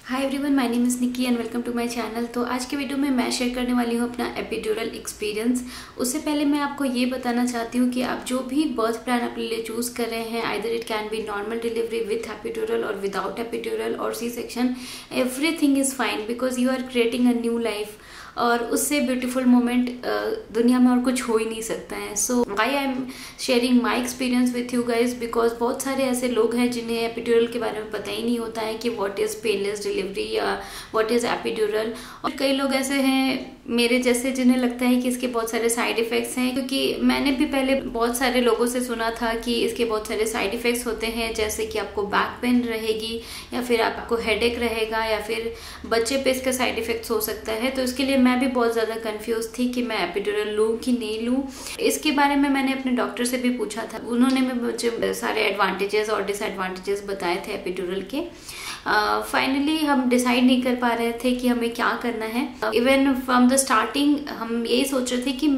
Hi everyone, my name is Nikki and welcome to my channel. तो आज के video में मैं शेयर करने वाली हूँ अपना एपिड्यूरल एक्सपीरियंस। उससे पहले मैं आपको ये बताना चाहती हूँ कि आप जो भी बर्थ प्लान अपने लिए चूज़ कर रहे हैं, either it can be normal delivery with epidural और विदाउट एपिड्यूरल और C section, everything is fine because you are creating a new life. और उससे ब्यूटीफुल मोमेंट दुनिया में और कुछ हो ही नहीं सकता है। So why I am sharing my experience with you guys, because बहुत सारे ऐसे लोग हैं जिन्हें एपिड्यूरल के बारे में पता ही नहीं होता है कि व्हाट इज़ पेनलेस डिलीवरी या व्हाट इज़ एपिड्यूरल। और कई लोग ऐसे हैं मेरे जैसे जिन्हें लगता है कि इसके बहुत सारे साइड इफ़ेक्ट्स हैं, क्योंकि मैंने भी पहले बहुत सारे लोगों से सुना था कि इसके बहुत सारे साइड इफ़ेक्ट्स होते हैं, जैसे कि आपको बैक पेन रहेगी या फिर आपको हेडेक रहेगा या फिर बच्चे पे इसका साइड इफ़ेक्ट्स हो सकता है। तो इसके लिए मैं भी बहुत ज़्यादा कंफ्यूज थी कि मैं एपिड्यूरल लूँ कि नहीं लूँ। इसके बारे में मैंने अपने डॉक्टर से भी पूछा था, उन्होंने मुझे सारे एडवांटेजेस और डिसएडवांटेजेस बताए थे एपिड्यूरल के। फाइनली हम डिसाइड नहीं कर पा रहे थे कि हमें क्या करना है। इवन फ्रॉम द स्टार्टिंग हम यही सोच रहे थे कि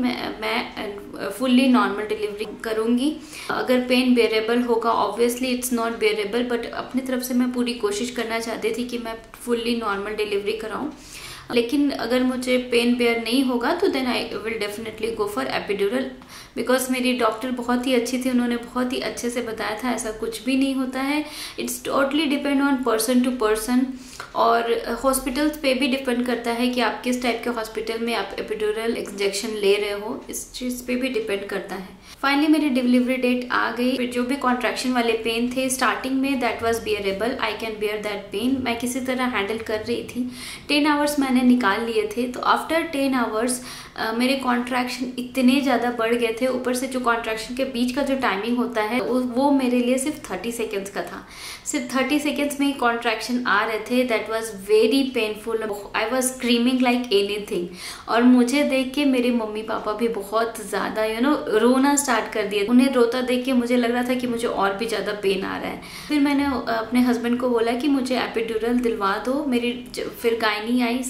मैं फुल्ली नॉर्मल डिलीवरी करूँगी। अगर पेन बेरेबल होगा, obviously it's not bearable, but अपनी तरफ से मैं पूरी कोशिश करना चाहती थी कि मैं फुल्ली नॉर्मल डिलीवरी कराऊँ। लेकिन अगर मुझे पेन बेयर नहीं होगा तो then I will definitely go for epidural, because मेरी डॉक्टर बहुत ही अच्छी थी, उन्होंने बहुत ही अच्छे से बताया था ऐसा कुछ भी नहीं होता है। It's totally depend on person to person, और हॉस्पिटल्स पे भी डिपेंड करता है कि आप किस टाइप के हॉस्पिटल में आप एपिड्यूरल इंजेक्शन ले रहे हो, इस चीज़ पे भी डिपेंड करता है। फाइनली मेरी डिलीवरी डेट आ गई। फिर जो भी कॉन्ट्रैक्शन वाले पेन थे स्टार्टिंग में, that was bearable, I can bear that pain, मैं किसी तरह हैंडल कर रही थी। 10 आवर्स मैंने निकाल लिए थे। तो आफ्टर 10 आवर्स मेरे कॉन्ट्रैक्शन इतने ज़्यादा बढ़ गए थे, ऊपर से जो कॉन्ट्रैक्शन के बीच का जो टाइमिंग होता है वो मेरे लिए सिर्फ 30 सेकेंड्स का था। सिर्फ 30 सेकेंड्स में ही कॉन्ट्रैक्शन आ रहे थे। That was very painful, I was screaming like anything. और मुझे देख के मेरे मम्मी पापा भी बहुत ज़्यादा रोना स्टार्ट कर दिए। उन्हें रोता देख के मुझे लग रहा था कि मुझे और भी ज़्यादा पेन आ रहा है। फिर मैंने अपने हस्बैंड को बोला कि मुझे एपिड्यूरल दिलवा दो। मेरी फिर गायनी आई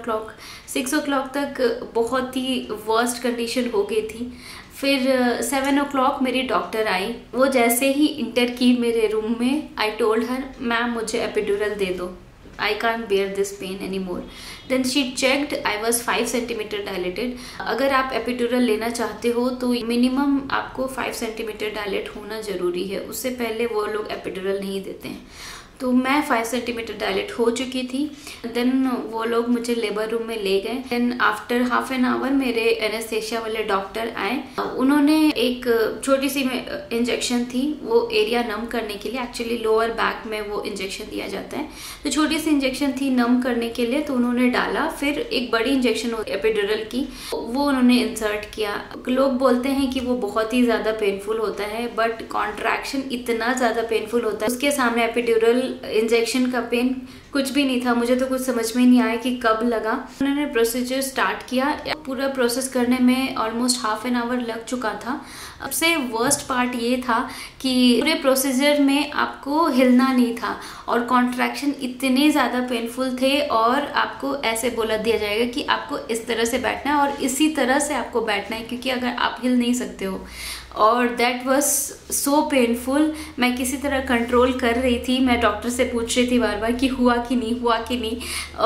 6 o'clock तक बहुत ही वर्स्ट कंडीशन हो गई थी। फिर 7 o'clock मेरी डॉक्टर आई। वो जैसे ही इंटर की मेरे रूम में, आई टोल्ड हर, मैम मुझे एपिड्यूरल दे दो, I can't bear this pain anymore. Then she checked, I was 5 centimeter dilated. अगर आप एपिड्यूरल लेना चाहते हो तो मिनिमम आपको 5 सेंटीमीटर डायलेट होना ज़रूरी है, उससे पहले वो लोग एपिड्यूरल नहीं देते हैं। तो मैं 5 सेंटीमीटर डायलेट हो चुकी थी। देन वो लोग मुझे लेबर रूम में ले गए। Then after half an hour मेरे एनेस्थेशिया वाले डॉक्टर आए। उन्होंने एक छोटी सी इंजेक्शन थी, वो एरिया नम करने के लिए, एक्चुअली लोअर बैक में वो इंजेक्शन दिया जाता है, तो छोटी सी इंजेक्शन थी नम करने के लिए, तो उन्होंने डाला। फिर एक बड़ी इंजेक्शन एपिड्यूरल की, वो उन्होंने इंसर्ट किया। लोग बोलते हैं कि वो बहुत ही ज़्यादा पेनफुल होता है, बट कॉन्ट्रैक्शन इतना ज़्यादा पेनफुल होता है, उसके सामने एपिड्यूरल इंजेक्शन का पेन कुछ भी नहीं था। मुझे तो कुछ समझ में ही नहीं आया कि कब लगा। उन्होंने प्रोसीजर स्टार्ट किया। पूरा प्रोसेस करने में ऑलमोस्ट हाफ एन आवर लग चुका था। सबसे वर्स्ट पार्ट ये था कि पूरे प्रोसीजर में आपको हिलना नहीं था और कॉन्ट्रैक्शन इतने ज़्यादा पेनफुल थे, और आपको ऐसे बोला दिया जाएगा कि आपको इस तरह से बैठना है और इसी तरह से आपको बैठना है, क्योंकि अगर आप हिल नहीं सकते हो। और दैट वाज सो पेनफुल। मैं किसी तरह कंट्रोल कर रही थी। मैं डॉक्टर से पूछ रही थी बार बार कि हुआ कि नहीं, हुआ कि नहीं।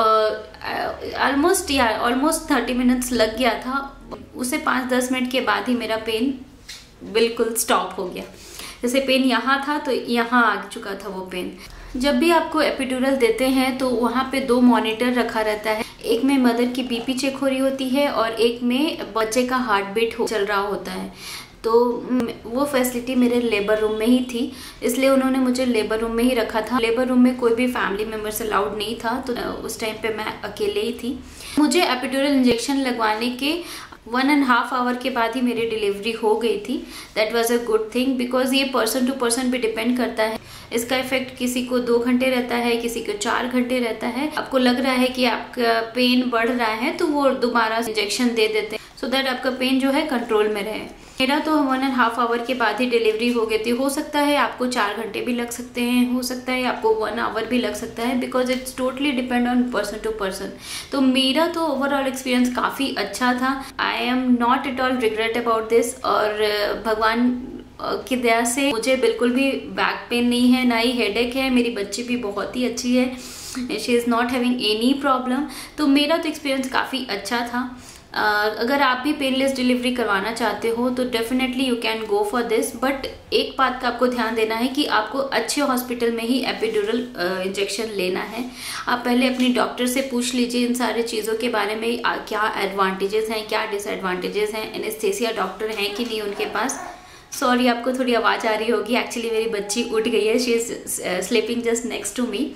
ऑलमोस्ट 30 मिनट्स लग गया था। उसे 5-10 मिनट के बाद ही मेरा पेन बिल्कुल स्टॉप हो गया। जैसे पेन यहाँ था तो यहाँ आ चुका था वो पेन। जब भी आपको एपिड्यूरल देते हैं तो वहाँ पे 2 मॉनिटर रखा रहता है। एक में मदर की बीपी चेक हो रही होती है और एक में बच्चे का हार्ट बीट चल रहा होता है। तो वो फैसिलिटी मेरे लेबर रूम में ही थी, इसलिए उन्होंने मुझे लेबर रूम में ही रखा था। लेबर रूम में कोई भी फैमिली मेम्बर्स अलाउड नहीं था, तो उस टाइम पे मैं अकेले ही थी। मुझे एपिड्यूरल इंजेक्शन लगवाने के 1.5 आवर के बाद ही मेरी डिलीवरी हो गई थी। That was a good thing, because ये पर्सन टू पर्सन पे डिपेंड करता है। इसका इफेक्ट किसी को 2 घंटे रहता है, किसी को 4 घंटे रहता है। आपको लग रहा है कि आपका पेन बढ़ रहा है तो वो दोबारा इंजेक्शन दे देते हैं, सो दैट आपका पेन जो है कंट्रोल में रहे। मेरा तो 1.5 आवर के बाद ही डिलीवरी हो गई थी। हो सकता है आपको 4 घंटे भी लग सकते हैं, हो सकता है आपको 1 आवर भी लग सकता है, because it's totally depend on person to person. तो मेरा तो ओवरऑल एक्सपीरियंस काफ़ी अच्छा था। I am not at all regret about this, और भगवान की दया से मुझे बिल्कुल भी बैक पेन नहीं है, ना ही हेडेक है। मेरी बच्ची भी बहुत ही अच्छी है। She is not having any problem. तो मेरा तो एक्सपीरियंस काफ़ी अच्छा था। अगर आप भी पेनलेस डिलीवरी करवाना चाहते हो तो definitely you can go for this, but एक बात का आपको ध्यान देना है कि आपको अच्छे हॉस्पिटल में ही एपिड्यूरल इंजेक्शन लेना है। आप पहले अपनी डॉक्टर से पूछ लीजिए इन सारी चीज़ों के बारे में, क्या एडवांटेजेस हैं, क्या डिसएडवांटेजेस हैं, एनेस्थेसिया डॉक्टर हैं कि नहीं उनके पास। सॉरी, आपको थोड़ी आवाज़ आ रही होगी, एक्चुअली मेरी बच्ची उठ गई है, she is sleeping just next to me.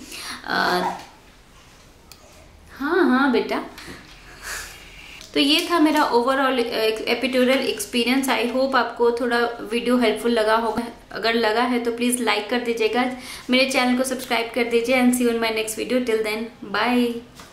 हाँ बेटा। तो ये था मेरा overall epidural experience. I hope आपको थोड़ा वीडियो हेल्पफुल लगा होगा। अगर लगा है तो प्लीज़ लाइक कर दीजिएगा, मेरे चैनल को सब्सक्राइब कर दीजिए and see you in my next video. Till then bye.